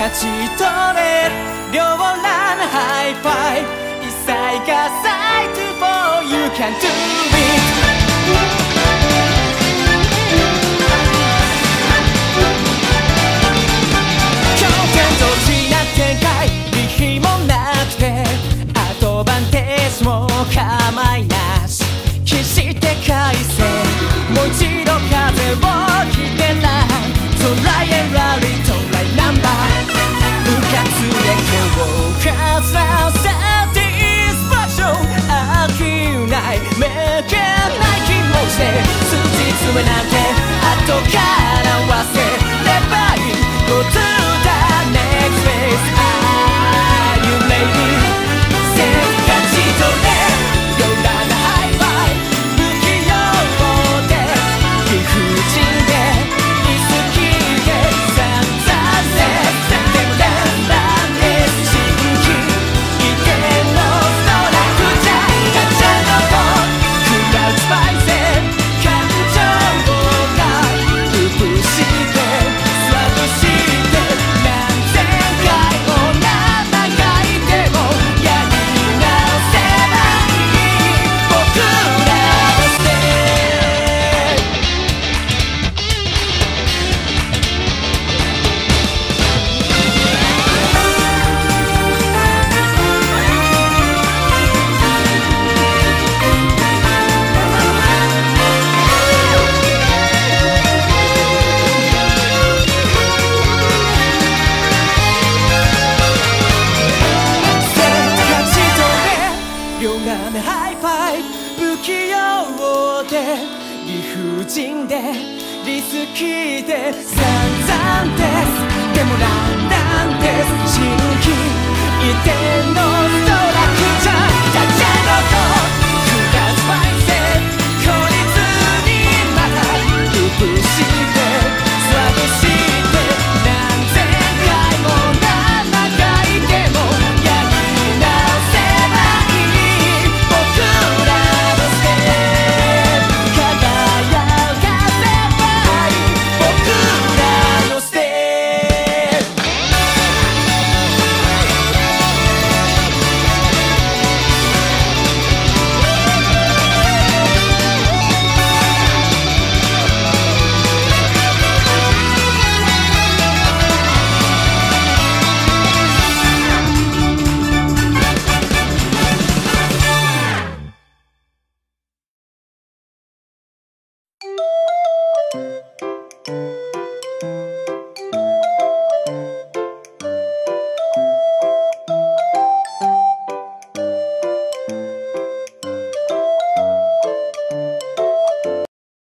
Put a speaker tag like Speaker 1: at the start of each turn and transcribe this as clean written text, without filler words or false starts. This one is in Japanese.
Speaker 1: ち取れる両乱ハイファイ一切がサイト for you can do it 強権とな展開理比もなくてアドバンテージも構いなし決して返せもう一度風をひてないトライエンラリートライナンバーうかつで強化させディスパッション飽きないめげない気持ちで筋詰めなんて後から忘れればいい Go to the next phase Are you ready? せっかちとね両乱ハイファイ不器用で理不尽でリスキーで散々ででもだんだんで新規一点のストライクじゃガチャのクラウチバイセン感情がうぶしてスワッとして何千回も名前書いてもやり直せない僕らのステ両眼でハイファイ不器用で理不尽でリスキーで散々ですでもランダンです新規一点の